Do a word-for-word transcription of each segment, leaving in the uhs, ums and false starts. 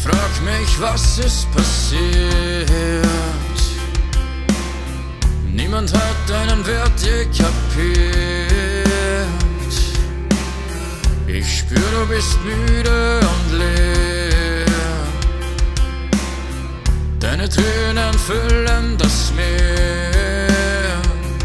frag mich, was ist passiert. Niemand hat deinen Wert je kapiert. Ich spür, du bist müde und leer. Deine Tränen füllen das Meer.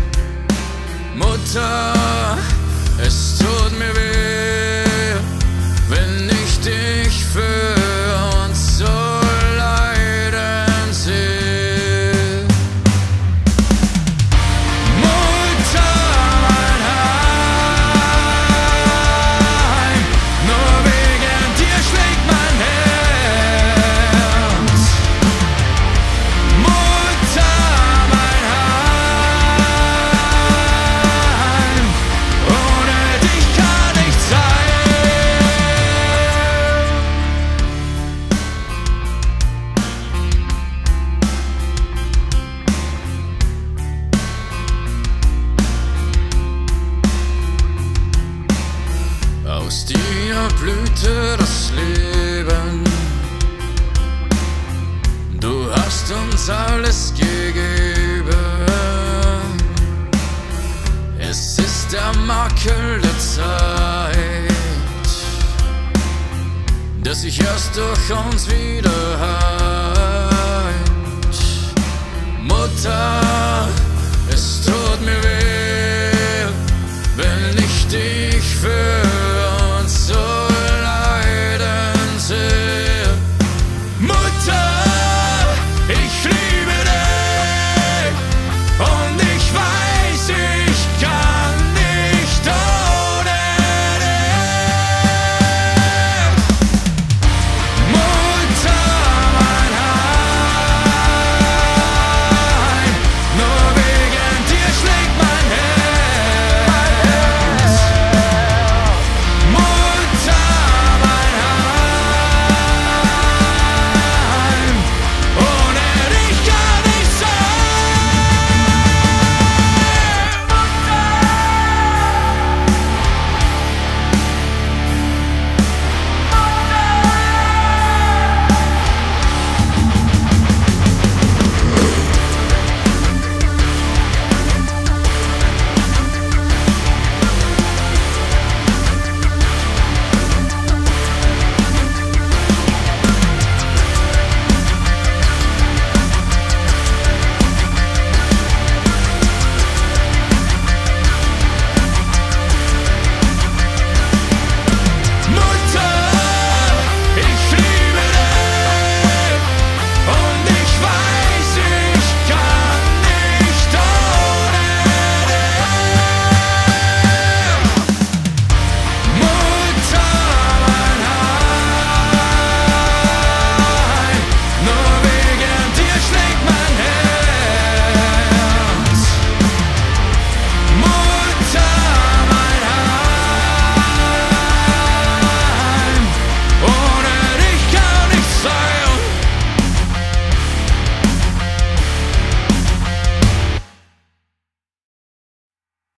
Mutter, es tut mir weh, wenn ich dich für uns so leiden sehe. Mutter, mein Heim, nur wegen dir schlägt mein Herz. Mutter, mein Heim, ohne dich kann ich sein. Aus dir blühte das Leben, du hast uns alles gegeben. Es ist der Makel der Zeit, der sich erst durch uns wieder heilt. Mutter,